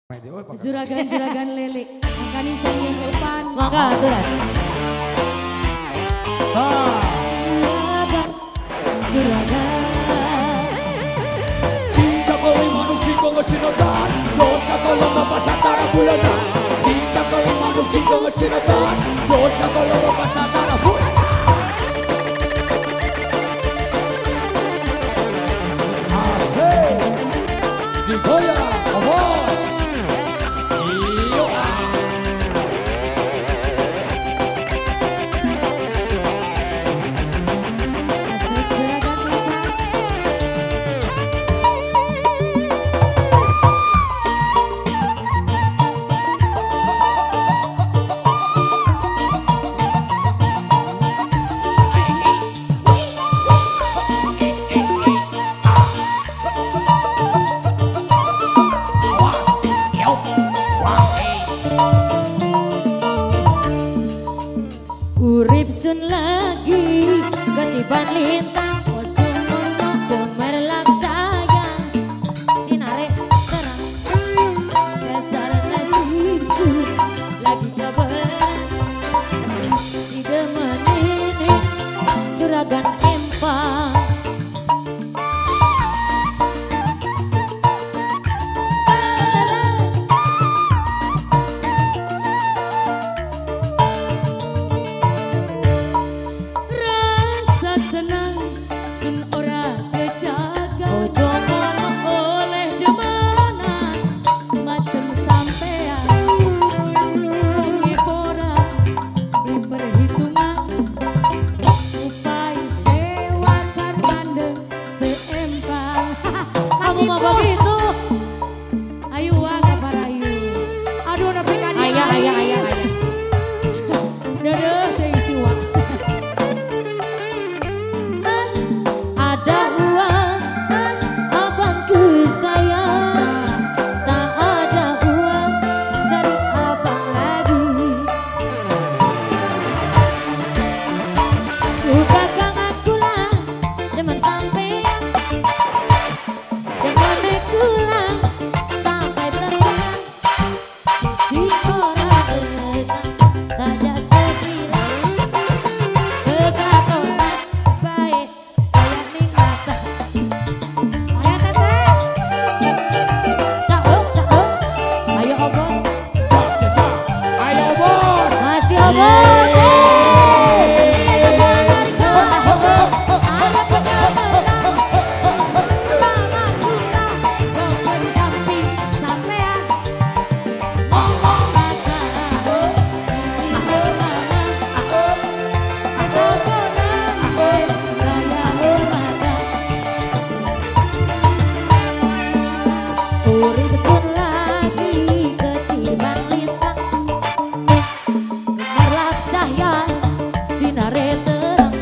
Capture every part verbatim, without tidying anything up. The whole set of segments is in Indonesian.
Juragan-juragan lele, makanya cari yang depan. Maka aturan. Juragan, juragan. Cinta kau manuk cinta ngecinotan, bos kalau bapak satara bulatan. Cinta kau manuk cinta ngecinotan, bos kalau bapak satara bulatan. Asik, digoyang, bos. Urip sun lagi ketiban lintang ujung ono gemerlap cahaya sinare terang dasar nasisu lagi kabar tidak menini juragan empang. Begitu, ayo wah kabar ayu. Aduh, udah berikan ayah, ayah, ayah, ayah. Dadah, teh isi wah. Mas, ada uang, mas, abang ke saya. Tak ada uang, cari abang lagi. Suka kang aku lah, demen sampai. Pulang sampai berangkat di orang saja sebilang kegatoran baik saya mingkata ayo teteh cakep cakep ayo obos Ayo bos, masih obos urip sun lagi ketiban lintang gemerlap cahya sinare terang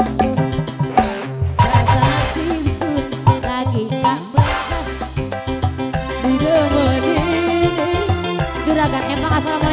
rasa sinsun lagi tak bekas tidak menini juragan empang assalamualaikum.